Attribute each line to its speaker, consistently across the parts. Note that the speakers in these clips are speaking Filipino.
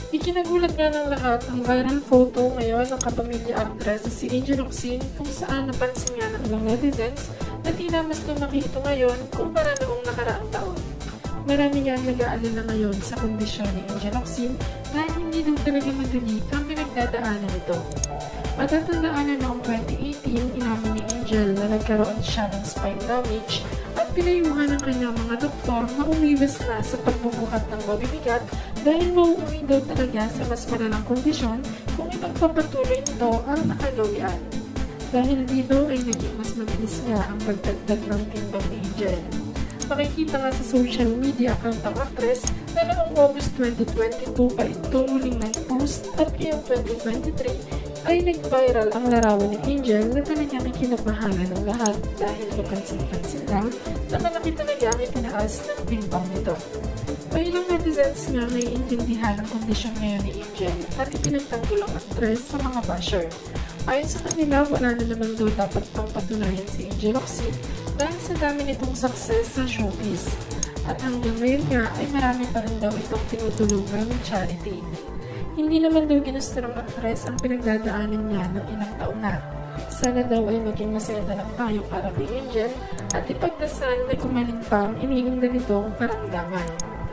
Speaker 1: Ikinagulat nga ng lahat ang viral photo ngayon ng kapamilya actress na si Angel Locsin kung saan napansin nga ng ilang netizens na tila mas lumaki ito ngayon kumpara noong nakaraang taon. Marami nga nag-aalala ngayon sa kondisyon ni Angel Locsin dahil hindi daw talaga madali ang pinagdadaanan nito. Matatandaan na noong 2018, inamin ni Angel na nagkaroon siya ng spine damage at pinayuhan ng kanyang mga doktor na umiwas na sa pagbubuhat ng mabibigat dahil mauuwi daw talaga sa mas malalang kondisyon kung ipagpapatuloy nito ang nakagawian. Dahil dito ay naging mas mabilis nga ang pagdagdag ng timbang ni Angel. Makikita nga sa social media account ng actress na noong August 2022 pa ito muling nag-post at ngayong 2023 ay nag-viral ang larawan ni Angel na talagang ikinamahalan ng lahat dahil kapansin-pansin lang na malaki talaga ang itinaas ng timbang nito. May ilang netizens nga naiintindihan ang kondisyon ngayon ni Angel at ipinagtanggol ang actress sa mga basher. Ayon sa kanila, wala na naman daw dapat pang patunayan si Angel Locsin dahil sa dami nitong success sa showbiz. At hanggang ngayon nga ay marami pa rin daw itong tinutulungan ng charity. Hindi naman daw ginusto ng actress ang pinagdadaanan niya ng ilang taon na. Sana daw ay maging masaya na lang tayo para kay Angel at ipagdasal na kumaling pa ang iniinda nitong karamdaman.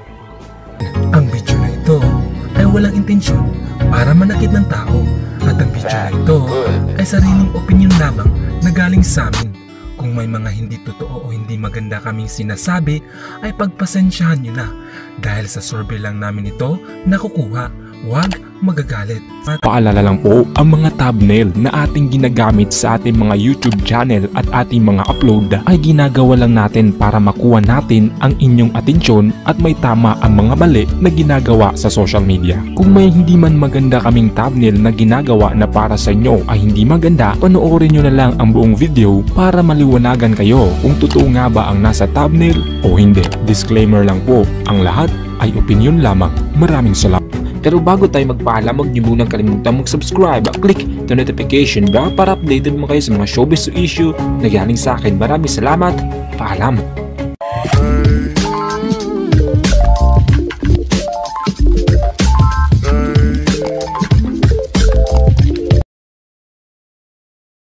Speaker 2: Ang video na ito ay walang intensyon para manakit ng tao at ang video na ito ay sariling opinion lamang na galing sa amin. Kung may mga hindi totoo o hindi maganda kaming sinasabi ay pagpasensyahan nyo na dahil sa survey lang namin ito nakukuha. Huwag magagalit.
Speaker 3: Paalala lang po, ang mga thumbnail na ating ginagamit sa ating mga YouTube channel at ating mga upload ay ginagawa lang natin para makuha natin ang inyong atensyon at may tama ang mga mali na ginagawa sa social media. Kung may hindi man maganda kaming thumbnail na ginagawa na para sa inyo ay hindi maganda, panoorin nyo na lang ang buong video para maliwanagan kayo kung totoo nga ba ang nasa thumbnail o hindi. Disclaimer lang po, ang lahat ay opinion lamang. Maraming salamat. Pero bago tayo magpaalam, huwag niyo munang kalimutan mag-subscribe at click the notification bell para updated mo kayo sa mga showbiz issue na galing sa akin. Maraming salamat. Paalam.